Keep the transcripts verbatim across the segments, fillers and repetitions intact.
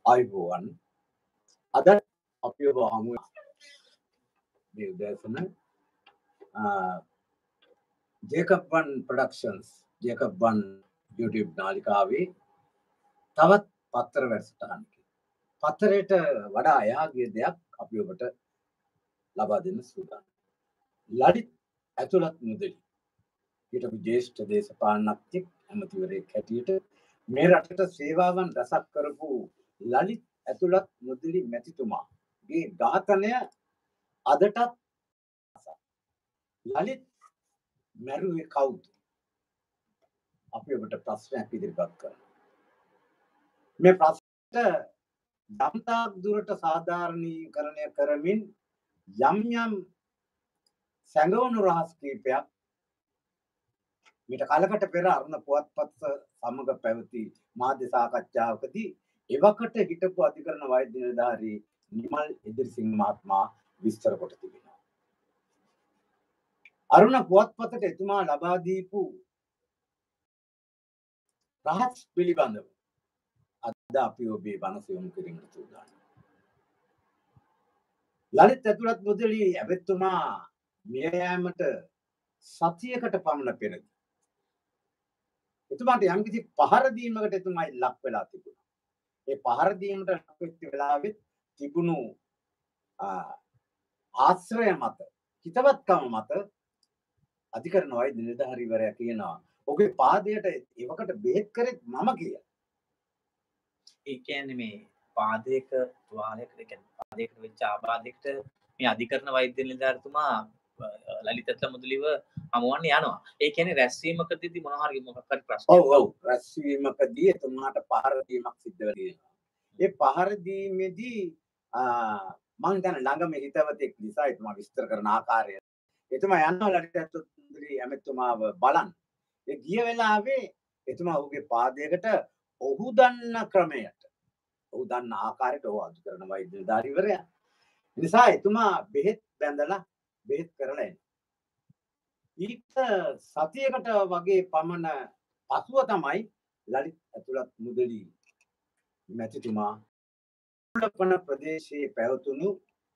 අයිබෝවන් අද අපි ඔබ හමු මේ උදෑසන ජේකබ් වන් ප්‍රොඩක්ෂන්ස් ජේකබ් වන් YouTube නාලිකාවේ තවත් පත්තර වැඩසටහනක පත්තරයට වඩා අයාගේ දෙයක් අපි ඔබට ලබා දෙන්න සූදානම්. ලලිත් ඇතුළත් මුදලි හිටපු ජ්‍යෙෂ්ඨ දේශපාලනඥයෙක් ඇමතිවරයෙක් හැටියට මේ රටට සේවාවන් රැසක් කරපු ලලිත් ඇතුළත් මුදලි මැතිතුමාගේ ඝාතනය අදටත් ලලිත් මැරුවේ කවුද? අපි ඔබට ප්‍රශ්නයක් ඉදිරිපත් කරනවා. මේ ප්‍රශ්නට යම්තාක් දුරට සාධාරණීකරණය කරමින් යම් යම් සැඟවුණු රහස් කීපයක් මීට කලකට පෙර අරුණ පුවත්පත් සමග පැවති මාධ්‍ය සාකච්ඡාවකදී එවකට හිටපු අධිකරණ වෛද්‍ය නිලධාරී නිමල් එදිරිසිංහ මහත්මයා විස්තර කොට තිබෙනවා. අරුණ පුවත්පතට එතුමා ලබා දීපු රහස් පිළිබඳව අද අපි ඔබේ මනස යොමු කිරීමට සූදානම්. ලලිත් ඇතුළත් මුදලි ඇමතිතුමා මිය යාමට සතියකට පමණ පෙරදී එතුමාට යම්කිසි පහර දීමකට එතුමායි ලක් වෙලා තිබුණා. ඒ පහර දීමට ලක් වෙච්ච වෙලාවෙත් තිබුණු ආශ්‍රය මත හිතවත්කම මත අධිකරණ වෛද්‍ය නිලධාරීවරයා කියනවා ඔහුගේ පාදයට එවකට බෙහෙත් කරෙත් මම කියලා. ඒ කියන්නේ මේ පාදයක තුවාලයකට කියන්නේ පාදයකට වෙච්ච ආබාධයකට මේ අධිකරණ වෛද්‍ය නිලධාරීතුමා ලලිත් අත්ලමුදලිව හමුවන්න යනවා. ඒ කියන්නේ රැස්වීමකදී මොන හරි මොකක් හරි ප්‍රශ්නයක්. ඔව් ඔව් රැස්වීමකදී එතුමාට පහර දීමක් සිද්ධ වෙලා තියෙනවා. ඒ පහර දීමේදී මම හිතන්නේ ළඟම හිතවතෙක් නිසා එතුමා විස්තර කරන ආකාරය. එතුමා යනවා ලලිත් අත්ලමුදලි ඇමතිතුමාව බලන්න. ඒ ගිය වෙලාවේ එතුමා ඔහුගේ පාදයකට ඔහු දන්න ක්‍රමයට ඔහු දන්න ආකාරයට ඔහු අධිකරණ වෛද්‍ය නිලධාරීවරයා. නිසා එතුමා බෙහෙත් බැඳලා බෙහෙත් කරලා එනවා. ඊට සතියකට වගේ පමණ පසුව තමයි ලලිත් ඇතුළත් මුදලි මැතිතුමා කුලපන ප්‍රදේශයේ පැවතුණු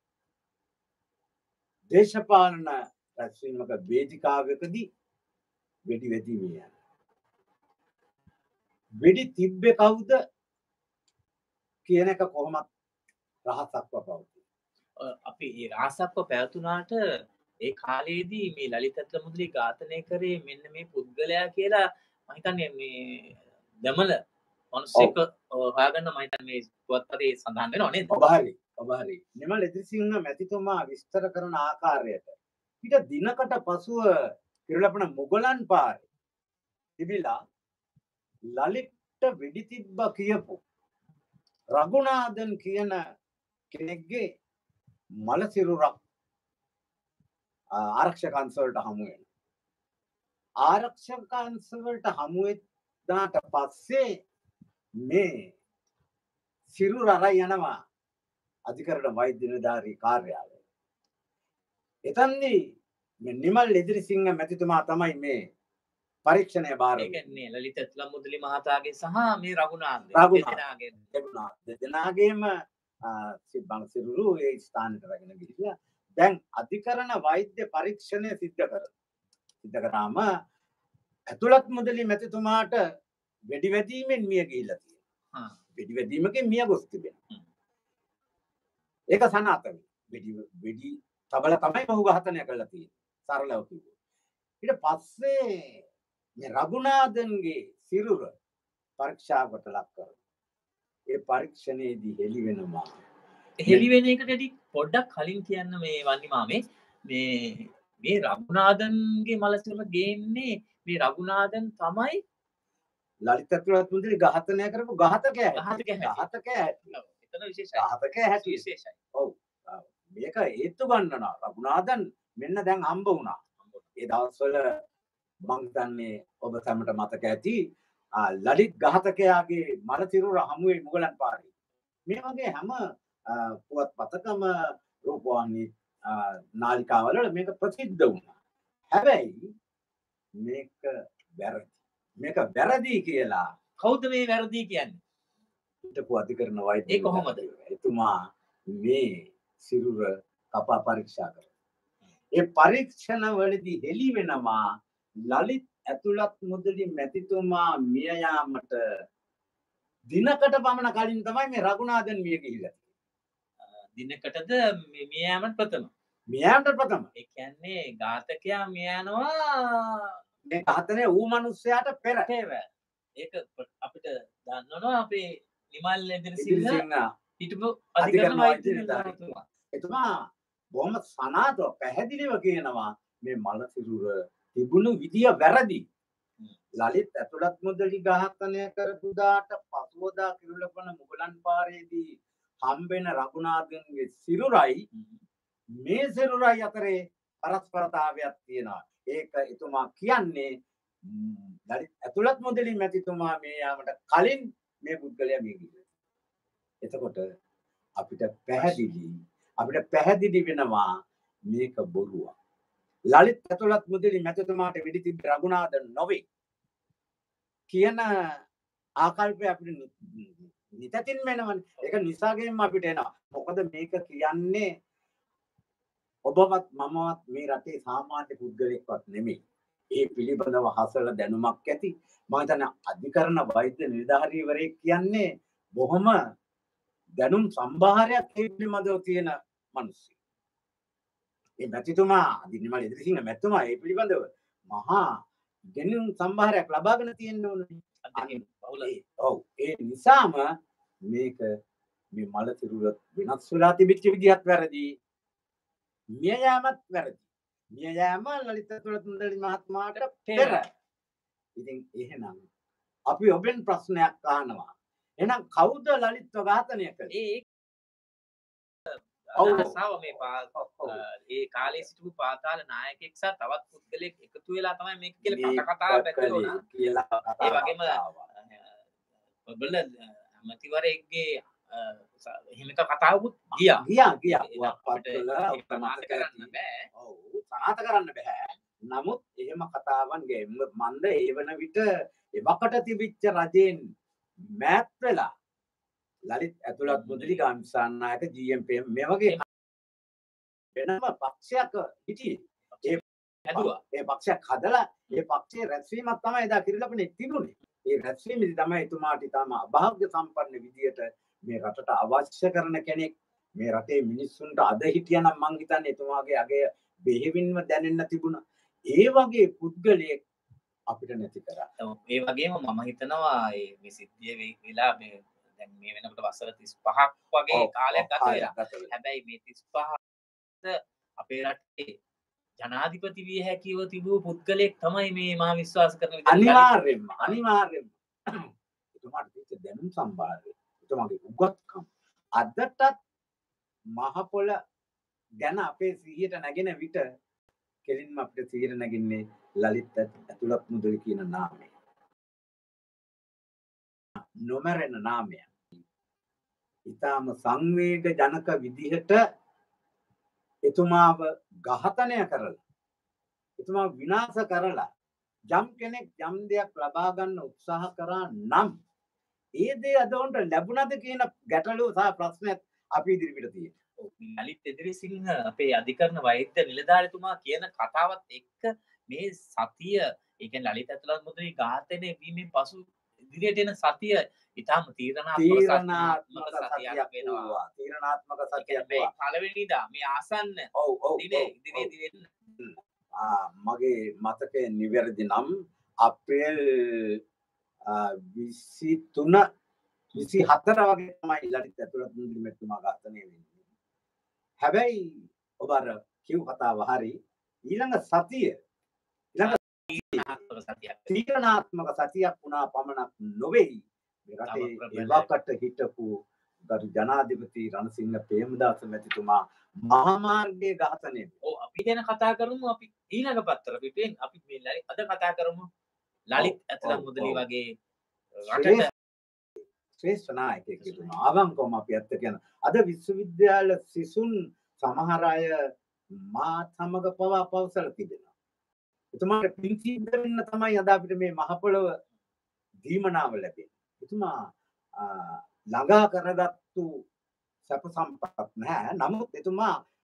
දේශපාලන රැස්වීමක වේදිකාවකදී වෙඩි වැදී මිය යනවා. වෙඩි තිබ්බේ කවුද කියන එක කොහොමත් රහසක්ව පවතී. අපි මේ රහසක්ව පැවතුනාට ඒ කාලේදී මේ ලලිත් අත්ලමුදලි ඝාතනය කරේ මෙන්න මේ පුද්ගලයා කියලා මම හිතන්නේ මේ දමල මිනිස්සෙක් හොයාගන්න මම හිතන්නේ මේ පුවත්පතේ සඳහන් වෙනව නේද? ඔබ හරි ඔබ හරි. නිමල් එදිරිසිංහ මැතිතුමා විස්තර කරන ආකාරයට ඊට දිනකට පසුව කිරුළපන මුගලන් පාරේ තිබිලා ලලිත්ට වෙඩි තිබ්බ කියපු රඝුනාදන් කියන කෙනෙක්ගේ මල සිරුරක් ආරක්ෂක අංශවලට හමු වෙනවා. ආරක්ෂක අංශවලට හමු වෙනාට පස්සේ මේ සිරුර අරන් යනවා අධිකරණ වෛද්‍ය නිලධාරී කාර්යාලය. එතනදී මේ නිමල් එදිරිසිංහ මැතිතුමා තමයි මේ පරීක්ෂණය බාර ඒ කියන්නේ ලලිත් අත්ලමුදලි මහතාගේ සහ මේ රඝුනාන්ද දෙදෙනාගේ දෙදෙනාගේම සිබ්බන් සිරුරු ඒ ස්ථානයට රැගෙන ගිහිල්ලා දැන් අධිකරණ වෛද්‍ය පරීක්ෂණය සිද්ධ කරනවා. සිද්ධ කරාම ඇතුළත් මුදලි මැතිතුමාට වෙඩි වැදීමෙන් මිය ගිහිල්ලා තියෙනවා. වෙඩි වැදීමකින් මිය ගොස් තිබෙනවා. ඒක සනාථ වෙඩි වෙඩි තබල තමයි ඔහු ඝාතනය කළා තියෙන්නේ. සරලව කිව්වොත්. ඊට පස්සේ මේ රඝුනාදන්ගේ සිරුර පරීක්ෂාවට ලක් කරනවා. ඒ පරීක්ෂණයේදී හෙළි වෙනවා. හෙළි වෙන එකටදී පොඩ්ඩක් කලින් කියන්න මේ වන්නි මාමේ මේ මේ රඝුනාදන්ගේ මල සිරුර ගේන්නේ මේ රඝුනාදන් තමයි ලලිත් අත්ලමුදලි ඝාතනය කරපු ඝාතකයා. ඝාතකයා. ඝාතකයා. එතන විශේෂයි. ඝාතකයා හැටි විශේෂයි. ඔව්. මේක හේතු ගන්නවා. රඝුනාදන් මෙන්න දැන් හම්බ වුණා. ඒ දවස්වල මං හිතන්නේ ඔබ සැමට මතක ඇති ලලිත් ඝාතකයාගේ මල සිරුර හමුවේ මුගලන් පාරේ. මේ වගේ හැම පුවත්පතකම රූපවාහිනී නාලිකාවල මේක ප්‍රසිද්ධ වුණා. හැබැයි මේක වැරදි. මේක වැරදි කියලා කවුද මේ වැරදි කියන්නේ? හිටපු අධිකරණ වෛද්‍ය ඒ කොහොමද? එතුමා මේ සිරුර කපා පරීක්ෂා කරා. ඒ පරීක්ෂණ වලදී හෙළි වෙනවා ලලිත් ඇතුළත් මුදලි මැතිතුමා මිය යාමට දිනකට පමණ කලින් තමයි මේ රඝුනාഥන් මිය ගිහිල්ලා. දිනකටද මිය යාමට ප්‍රථම. මිය යාමට ප්‍රථම. ඒ කියන්නේ ඝාතකයා මිය යනවා මේ ඝාතනය ඌ මිනිස්සයාට පෙර. ඒක අපිට දන්නවනේ අපේ නිමල් එදිරිසිංහ සිංහ හිටපු අධිකරණ අධිකරණ වෛද්‍ය වෛද්‍ය නිලධාරීතුමා. එතුමා බොහොම සනාථව පැහැදිලිව කියනවා මේ මල සිරුර තිබුණු විදිය වැරදි. ලලිත් ඇතුළත් මුදලි ඝාතනය කරපු දාට පසුවදා කිරුළපන මුගලන් පාරේදී හම්බෙන රඝුනාථන්ගේ සිරුරයි මේ සිරුරයි අතරේ පරස්පරතාවයක් තියෙනවා. ඒක එතුමා කියන්නේ ලලිත් ඇතුළත් මුදලි මැතිතුමා මේ යාමට කලින් මේ පුද්ගලයා මිය ගියා. එතකොට අපිට පැහැදිලි අපිට පැහැදිලි වෙනවා මේක බොරුවක්. ලලිත් ඇතුළත් මුදලි මැතිතුමාට වෙඩි තිබ්බ රඝුනාථන් නොවේ කියන ආකල්පය අපිට නිතතින් වෙනවනේ. ඒක නිසාගෙන්ම අපිට එනවා. මොකද මේක කියන්නේ ඔබවත් මමවත් මේ රටේ සාමාන්‍ය පුද්ගලෙක්වත් නෙමෙයි. ඒ පිළිබඳව හසල දැනුමක් ඇති මම හිතන්නේ අධිකරණ වෛද්‍ය නිලධාරීවරයෙක් කියන්නේ බොහොම දැනුම් සම්භාරයක් ඒ පිළිබඳව තියෙන මිනිස්සු. මේ මැතිතුමා අදිනිමල් ඉදිරිසිංහ මැතිතුමා ඒ පිළිබඳව මහා දැනුම් සම්භාරයක් ලබාගෙන තියෙන්න ඕනේ. අනිත් බහුලයි. ඔව් ඒ නිසාම මේක මේ මල සිරුර වෙනස් වෙලා තිබිච්ච විදිහත් වැරදි. මිය යාමත් වැරදි. මිය යාම ලලිත් ඇතුළත් මුදලි මහත්මයාට පෙර. ඉතින් එහෙනම් අපි ඔබෙන් ප්‍රශ්නයක් අහනවා. එහෙනම් කවුද ලලිත්ව ඝාතනය කළේ? අවසාව මේ ඒ කාලේ සිටපු පාතාල නායකයෙක් සහ තවත් පුද්ගලෙක් එකතු වෙලා තමයි මේක කියලා කතා කතාව පැතිරුණා කියලා. ඒ වගේම ඔබල අමතිවරයෙක්ගේ එහෙම එක කතාවකුත් ගියා. ගියා ගියා. අපිට ප්‍රමාද කරන්න බෑ. ඔව් සනාථ කරන්න බෑ. නමුත් එහෙම කතාවන් ගේ මන්ද ඒ වන විට එවකට තිබිච්ච රජෙන් මෑත් වෙලා ලලිත් ඇතුළත් මුදලි ගාම්සාන් නායක ජී එම් පී එම් මේ වගේ වෙනම පක්ෂයක් හිටියේ. ඒ හැදුවා. ඒ පක්ෂයක් හදලා ඒ පක්ෂයේ රැස්වීමක් තමයි එදා කිරිලපනේ තිබුණේ. ඒ රැස්වීමේදී තමයි එතුමාට ඊටම අභාග්‍ය සම්පන්න විදියට මේ රටට අවශ්‍ය කරන කෙනෙක් මේ රටේ මිනිස්සුන්ට අද හිටියනම් මං හිතන්නේ එතුමාගේ අගය බෙහෙවින්ම දැනෙන්න තිබුණා. ඒ වගේ පුද්ගලයෙක් අපිට නැති කරා. ඒ වගේම මම හිතනවා මේ සිද්ධිය වෙලා මේ දැන් මේ වෙනකොට වසර තිස් පහක් වගේ කාලයක් ගත වෙලා. හැබැයි මේ තිස් පහ අපේ රටේ ජනාධිපති විය හැකිව තිබූ පුද්ගලයෙක් තමයි මේ මා විශ්වාස කරන විදිහට. අනිවාර්යෙන්ම අනිවාර්යෙන්ම එතුමාට තියෙච්ච දැනුම් සම්භාරය එතුමාගේ උගත්කම් අදටත් මහ පොළ ගැන අපේ සිහියට නැගෙන විට කෙලින්ම අපිට සිහියට නැගින්නේ ලලිත් ඇතුළත් මුදලි කියන නාමය. නොමරෙන නාමය. ඊටාම සංවේග ජනක විදිහට එතුමාව ඝාතනය කරලා එතුමා විනාශ කරලා යම් කෙනෙක් යම් දෙයක් ලබා ගන්න උත්සාහ කරා නම් ඒ දේ අදොන්ට ලැබුණද කියන ගැටලුව සහ ප්‍රශ්නයක් අපි ඉදිරියට තියෙනවා. ලලිත් එදිරිසිංහ අපේ අධිකරණ වෛද්‍ය නිලධාරීතුමා කියන කතාවත් එක්ක මේ සතිය ඒ කියන්නේ ලලිත් ඇතුළත් මුදලි ඝාතනය වීමෙන් පසු ඉදිරියට එන සතිය ඊටම තීරණාත්මක සතියක් වෙනවා. තීරණාත්මක සතියක් මේ පළවෙනිදා මේ ආසන්න ඔව් ඔව් දිනේ ඉදිරියේදී වෙන්න මගේ මතකය නිවැරදි නම් අප්‍රේල් විසි තුන විසි හතර වගේ තමයි ලලිත් ඇතුළත් මුදලි මැතිතුමා ඝාතනය වෙන්නේ. හැබැයි ඔබ අර කිව් කතාව හරි ඊළඟ සතිය ඊළඟ තීරණාත්මක සතියක් වුණා පමණක් නොවේයි මේ රටේ එවකට හිටපු ගරු ජනාධිපති රණසිංහ ප්‍රේමදාස මැතිතුමා මහා මාර්ගයේ ඝාතනය. ඔව් අපි ගැන කතා කරමු අපි ඊළඟ පත්‍ර පිටුවෙන් අපි මේ අද කතා කරමු ලලිත් ඇතුළත් මුදලි වගේ රටට ශ්‍රේෂ්ඨ නායකයෙක් තිබුණා. අවංකවම අපි ඇත්ත කියන අද විශ්වවිද්‍යාල සිසුන් සමහර අය මා සමග පවා පවසලා තිබෙනවා. එතුමාට පින් සිද්ධ වෙන්න තමයි අද අපිට මේ මහ පොළව දීමනාව ලැබෙන්නේ. එතුමා ළඟා කරගත්තු සැප සම්පත් නැහැ. නමුත් එතුමා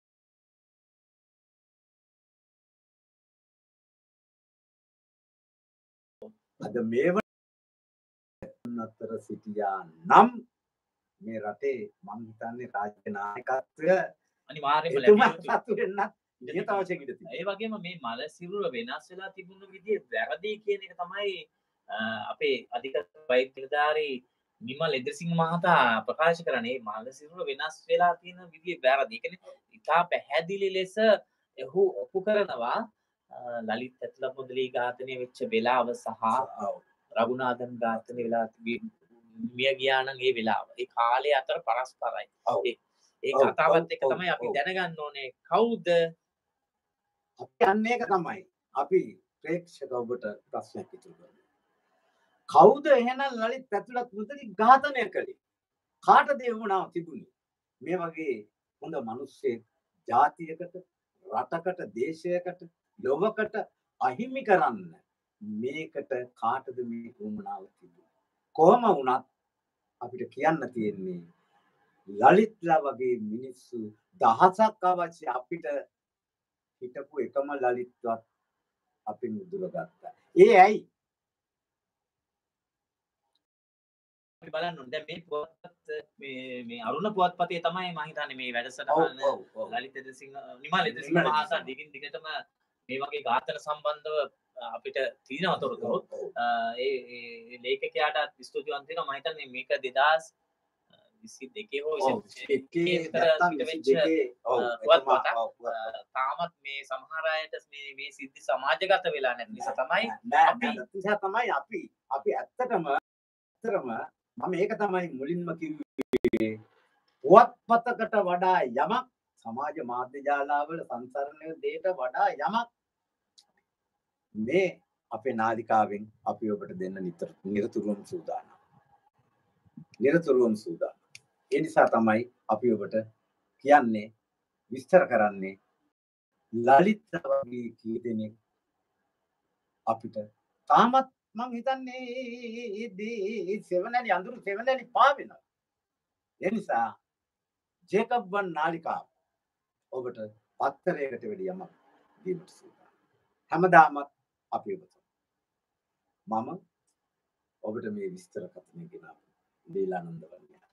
අද මේ අතර සිටියා නම් මේ රටේ මම හිතන්නේ රාජ්‍ය නායකත්වය අනිවාර්යයෙන්ම එතුමා ලැබිය සතු වෙන්න නියත වශයෙන් ඉඳී තිබෙනවා. ඒ වගේම මේ මල සිරුර වෙනස් වෙලා තිබුණු විදිය වැරදි කියන එක තමයි අපේ අධිකරණ වෛද්‍ය නිලධාරී නිමල් එදිරිසිංහ මහතා ප්‍රකාශ කරන්නේ. මල සිරුර වෙනස් වෙලා තියෙන විදිය වැරදි. ඒ කියන්නේ ඉතා පැහැදිලි ලෙස එහු ඔප්පු කරනවා ලලිත් ඇතුළත්මුදලි ඝාතනය වෙච්ච වෙලාව සහ රඝුනාഥන් ඝාතනය වෙලා මිය ගියා නම් ඒ වෙලාව. ඒ කාලය අතර පරස්පරයි. ඒ කතාවත් එක තමයි අපි දැනගන්න ඕනේ කවුද අපි අන්න ඒක තමයි අපි ප්‍රේක්ෂක ඔබට ප්‍රශ්නයක් ඉදිරි කරනවා. කවුද එහෙනම් ලලිත් ඇතුළත්මුදලි ඝාතනය කළේ? කාටද ඒ වුණාව තිබුණේ? මේ වගේ හොඳ මිනිස්සෙක් ජාතියකට, රටකට, දේශයකට, ලොවකට අහිමි කරන්න මේකට කාටද මේ වුණාව තිබුණේ? කොහොම වුණත් අපිට කියන්න තියෙන්නේ ලලිත්ලා වගේ මිනිස්සු දහසක් අවශ්‍ය අපිට හිටපු එකම ලලිත්වත් අපි මුදුරගත්තා. ඒ ඇයි? අපි බලන්න ඕනේ. දැන් මේ පුවත්පත් මේ මේ අරුණ පුවත්පතේ තමයි මම හිතන්නේ මේ වැඩසටහන ලලිත් එදිරිසිංහ නිමල් එදිරිසිංහ මහතා දිගින් දිගටම මේ වගේ ඝාතන සම්බන්ධව අපිට තියෙන තොරතුරු ඒ ලේඛකයාට ස්තුතිවන්ත වෙනවා. මම හිතන්නේ මේක දෙදාස් විසි දෙකේ හෝ විසි එකේ විතර පිටවෙච්ච පුවත්පතක්. තාමත් මේ සමහර අයට මේ මේ සිද්ධි සමාජගත වෙලා නැති නිසා තමයි අපි නිසා තමයි අපි අපි ඇත්තටම ඇත්තටම මම ඒක තමයි මුලින්ම කිව්වේ. පුවත්පතකට වඩා යමක් සමාජ මාධ්‍ය ජාලාවල සංසරණය දෙයට වඩා යමක් මේ අපේ නාලිකාවෙන් අපි ඔබට දෙන්න නිතර නිරතුරුවම සූදානම්. නිරතුරුවම සූදානම්. ඒ නිසා තමයි අපි ඔබට කියන්නේ විස්තර කරන්නේ ලලිත් වගේ කී දෙනෙක් අපිට තාමත් මං හිතන්නේ ඒ සෙවණැලි අඳුරු සෙවණැලි පාවෙනවා. ඒ නිසා ජේකබ් වන් නාලිකාව ඔබට පත්තරයකට වැඩි යමක් දීමට සූදානම්. හැමදාම අපි ඔබට මම ඔබට මේ විස්තර කථනය ගෙනාව ලීලානන්ද වන්නේ.